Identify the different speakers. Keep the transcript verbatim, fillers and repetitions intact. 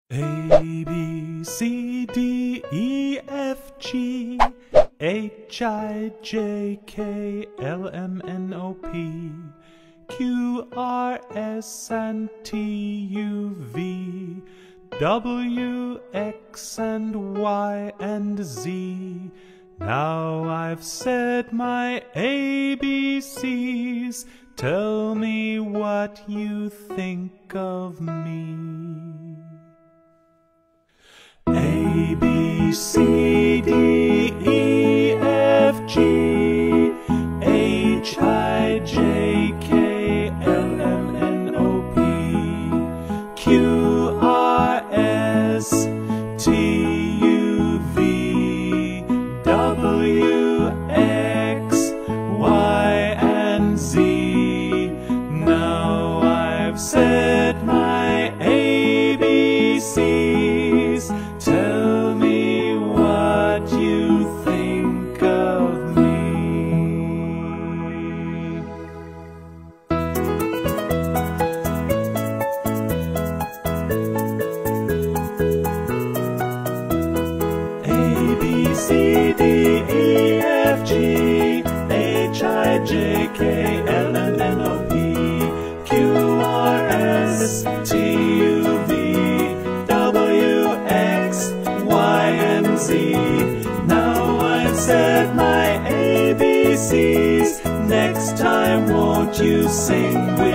Speaker 1: A, B, C, D, E, F, G, H, I, J, K, L, M, N, O, P, Q, R, S, and T, U, V, W, X, and Y, and Z. Now I've said my A B Cs. Tell me what you think of me. A, B, C, D, E, F, G, H, I, J, K, L, M, N, O, P, Q, R, S, T, U, V, W, X, Y, and Z. Now I've said my A B Cs. Tell me what you think of me. A, B, C, D, E, F, G, H, I, J, K, L, M, N, O, P, Q, R, S, T, U, V, W, X, Y, and Z. Now I've said my A B Cs. Next time won't you sing with